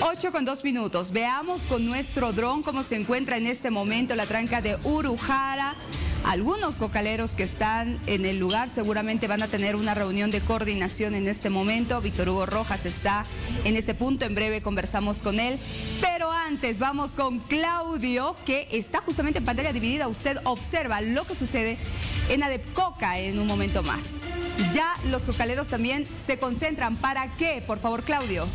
8:02. Veamos con nuestro dron cómo se encuentra en este momento la tranca de Urujara. Algunos cocaleros que están en el lugar seguramente van a tener una reunión de coordinación en este momento. Víctor Hugo Rojas está en este punto, en breve conversamos con él. Pero antes vamos con Claudio, que está justamente en pantalla dividida. Usted observa lo que sucede en Adepcoca en un momento más. Ya los cocaleros también se concentran. ¿Para qué? Por favor, Claudio.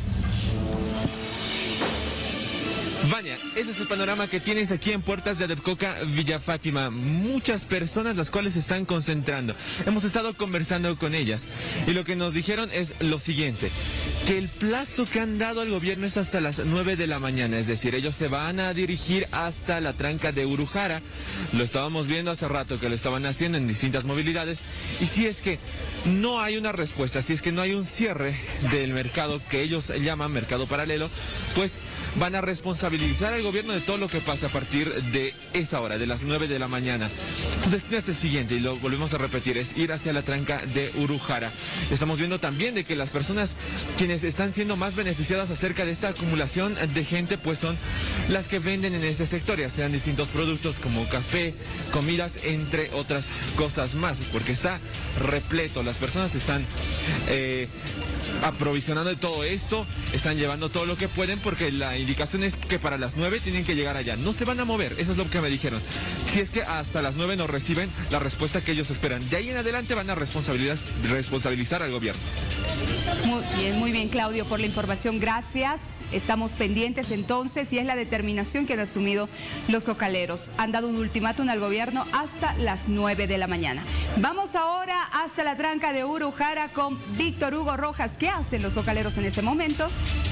Vania, ese es el panorama que tienes aquí en puertas de Adepcoca, Villa Fátima. Muchas personas las cuales se están concentrando. Hemos estado conversando con ellas y lo que nos dijeron es lo siguiente, que el plazo que han dado al gobierno es hasta las 9 de la mañana, es decir, ellos se van a dirigir hasta la tranca de Urujara. Lo estábamos viendo hace rato que lo estaban haciendo en distintas movilidades, y si es que no hay una respuesta, si es que no hay un cierre del mercado que ellos llaman mercado paralelo, pues van a responsabilizar al gobierno de todo lo que pasa a partir de esa hora, de las 9 de la mañana. Su destino es el siguiente, y lo volvemos a repetir, es ir hacia la tranca de Urujara. Estamos viendo también de que las personas quienes están siendo más beneficiadas acerca de esta acumulación de gente, pues son las que venden en este sector, ya sean distintos productos como café, comidas, entre otras cosas más, porque está repleto. Las personas están aprovisionando de todo esto, están llevando todo lo que pueden, porque la indicación es que para las 9 tienen que llegar allá. No se van a mover, eso es lo que me dijeron. Si es que hasta las 9 no reciben la respuesta que ellos esperan, de ahí en adelante van a responsabilizar al gobierno. Muy bien, Claudio, por la información, gracias. Estamos pendientes entonces, y es la determinación que han asumido los cocaleros. Han dado un ultimátum al gobierno hasta las 9 de la mañana. Vamos ahora hasta la tranca de Urujara con Víctor Hugo Rojas. ¿Qué hacen los cocaleros en este momento?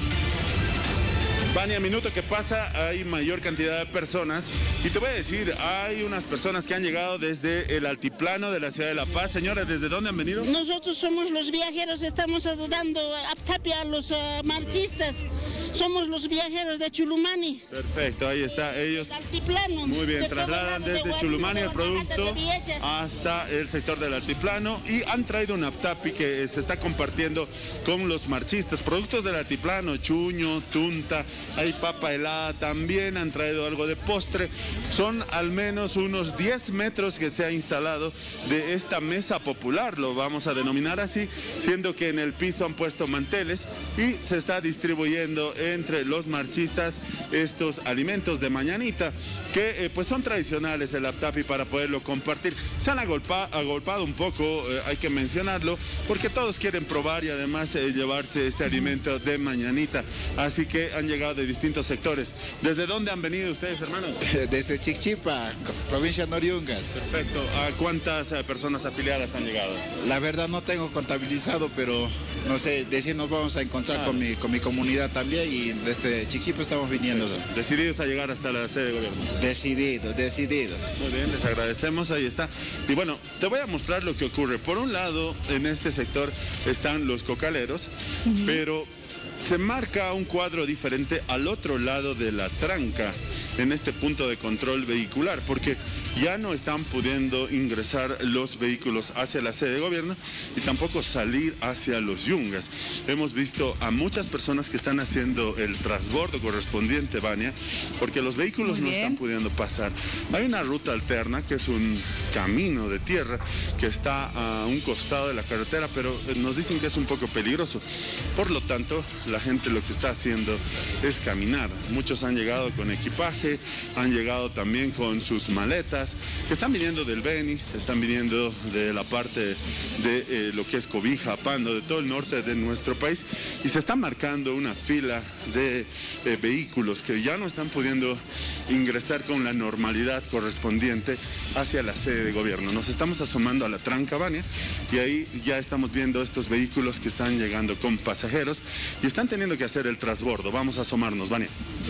Vania, minuto que pasa, hay mayor cantidad de personas. Y te voy a decir, hay unas personas que han llegado desde el altiplano de la ciudad de La Paz. Señora, ¿desde dónde han venido? Nosotros somos los viajeros, estamos dando aptapia a los marchistas. Somos los viajeros de Chulumani. Perfecto, ahí está, ellos. El altiplano. Muy bien, trasladan desde Chulumani el producto hasta el sector del altiplano, y han traído un aptapi que se está compartiendo con los marchistas. Productos del altiplano, chuño, tunta, hay papa helada, también han traído algo de postre. Son al menos unos 10 metros que se ha instalado de esta mesa popular, lo vamos a denominar así, siendo que en el piso han puesto manteles y se está distribuyendo entre los marchistas estos alimentos de mañanita que pues son tradicionales, el aptapi, para poderlo compartir. Se han agolpado un poco, hay que mencionarlo, porque todos quieren probar y además llevarse este alimento de mañanita, así que han llegado de distintos sectores. ¿Desde dónde han venido ustedes, hermanos? Desde Chichipa, provincia de Noriungas. Perfecto. ¿A cuántas personas afiliadas han llegado? La verdad no tengo contabilizado, pero no sé, decir nos vamos a encontrar con mi comunidad también, y desde Chichipa estamos viniendo. ¿Decididos a llegar hasta la sede de gobierno? Decidido. Muy bien, les agradecemos, ahí está. Y bueno, te voy a mostrar lo que ocurre. Por un lado, en este sector están los cocaleros, pero se marca un cuadro diferente al otro lado de la tranca, en este punto de control vehicular, porque ya no están pudiendo ingresar los vehículos hacia la sede de gobierno y tampoco salir hacia los yungas. Hemos visto a muchas personas que están haciendo el transbordo correspondiente, Vania, porque los vehículos no están pudiendo pasar. Hay una ruta alterna que es un camino de tierra que está a un costado de la carretera, pero nos dicen que es un poco peligroso. Por lo tanto, la gente lo que está haciendo es caminar. Muchos han llegado con equipaje, han llegado también con sus maletas, que están viniendo del Beni, están viniendo de la parte de lo que es Cobija, Pando, de todo el norte de nuestro país, y se está marcando una fila de vehículos que ya no están pudiendo ingresar con la normalidad correspondiente hacia la sede de gobierno. Nos estamos asomando a la tranca, Vania, y ahí ya estamos viendo estos vehículos que están llegando con pasajeros y están teniendo que hacer el transbordo. Vamos a asomarnos, Vania.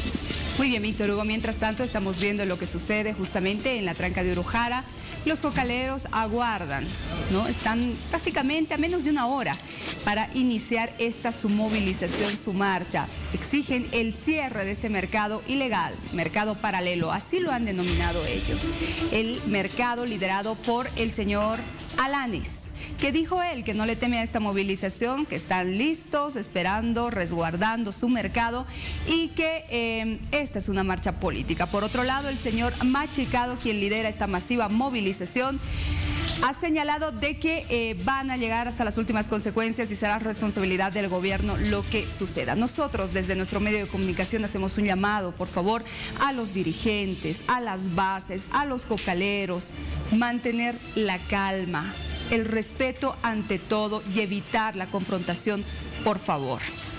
Muy bien, Víctor Hugo. Mientras tanto, estamos viendo lo que sucede justamente en la tranca de Urujara. Los cocaleros aguardan, ¿no? Están prácticamente a menos de una hora para iniciar esta su movilización, su marcha. Exigen el cierre de este mercado ilegal, mercado paralelo, así lo han denominado ellos. El mercado liderado por el señor Alanis. que dijo él que no le teme a esta movilización, que están listos, esperando, resguardando su mercado y que esta es una marcha política. Por otro lado, el señor Machicado, quien lidera esta masiva movilización, ha señalado de que van a llegar hasta las últimas consecuencias y será responsabilidad del gobierno lo que suceda. Nosotros desde nuestro medio de comunicación hacemos un llamado, por favor, a los dirigentes, a las bases, a los cocaleros, mantener la calma, el respeto ante todo y evitar la confrontación, por favor.